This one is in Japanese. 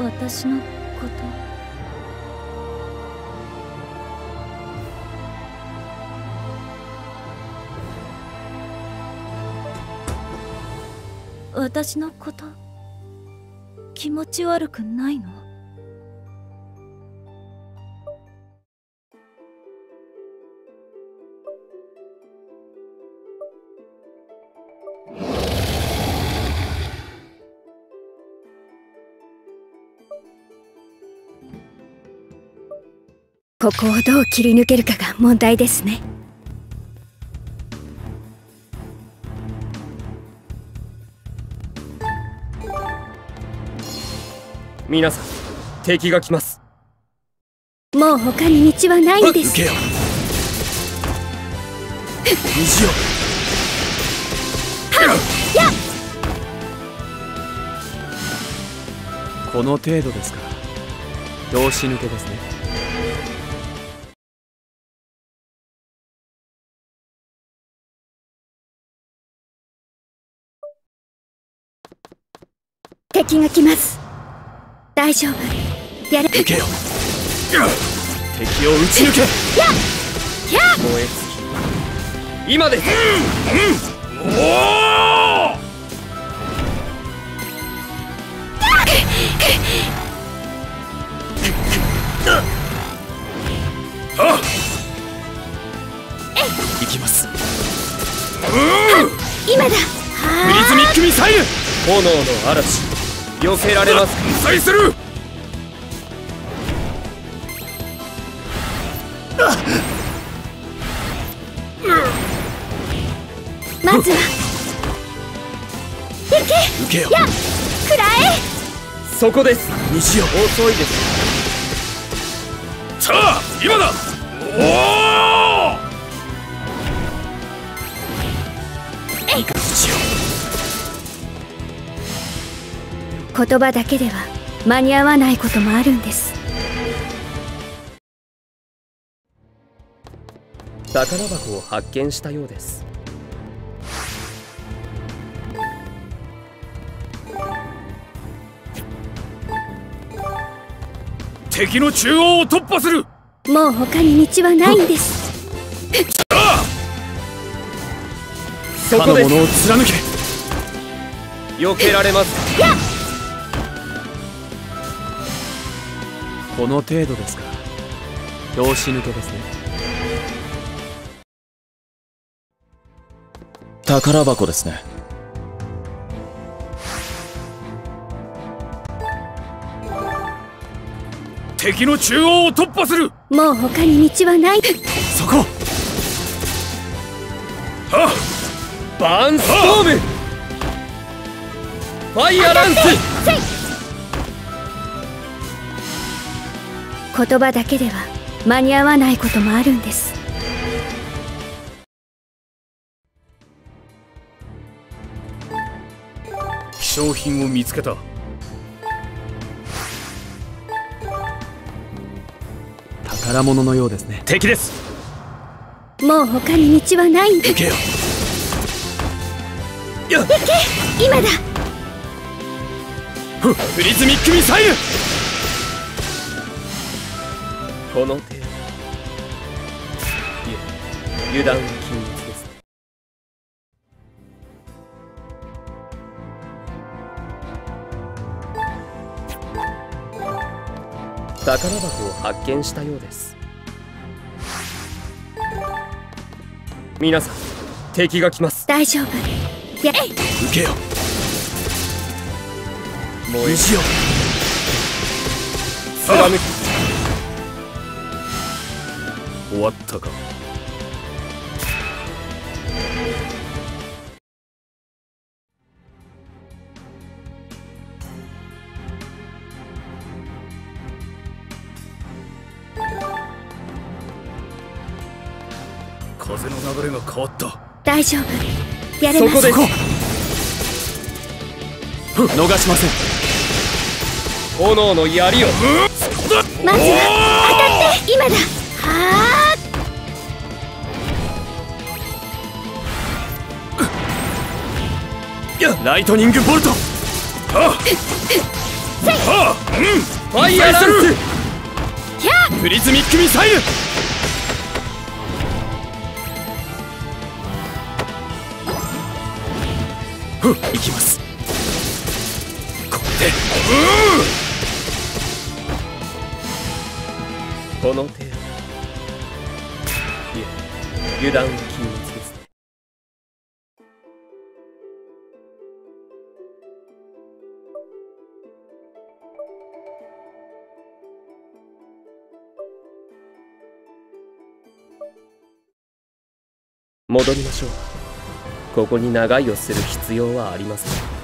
私のこと、私のこと気持ち悪くないの？ ここをどう切り抜けるかが問題ですね。 皆さん、敵が来ます。 もう他に道はないんです。 受けよ。虹よ。 やっ、 この程度ですか。拍子抜けですね。 敵が来ます。大丈夫。やれ。 受けよ。敵を撃ち抜け。 やっやっ、 燃え尽き今です。おお。行きます。 今だ。 プリズミックミサイル。炎の嵐、避けられます。粉砕する。 まずは行け。 受けよ。 やっ、食らえ。 そこです。虹よ。遅いです。さあ今だ。おお。 えい。 虹よ。 言葉だけでは間に合わないこともあるんです。 宝箱を発見したようです。敵の中央を突破する。 もう他に道はないんです。 そこでものを貫け。避けられます。 やっ、 この程度ですか。拍子抜けですね。宝箱ですね。敵の中央を突破する。 もう他に道はない。 そこ。はっ、バーンストーム。ファイアランス。 言葉だけでは間に合わないこともあるんです。 希少品を見つけた。宝物のようですね。敵です。 もう他に道はないんだ。 行けよ。 行け。今だ。 プリズミックミサイル。この程度。油断は禁物です。宝箱を発見したようです。皆さん、敵が来ます。 大丈夫。やれ。 受けよ。燃えしよ。貫く。終わったか。風の流れが変わった。 大丈夫。やれます。 そこです。逃しません。炎の槍を。 まずは当たって。今だ。はあ。ライトニングボルト。はあ。 ファイヤーランスプリズミックミサイル。いきます。これでこの程度。いえ、油断は禁物ですね。戻りましょう。ここに長居をする必要はありません。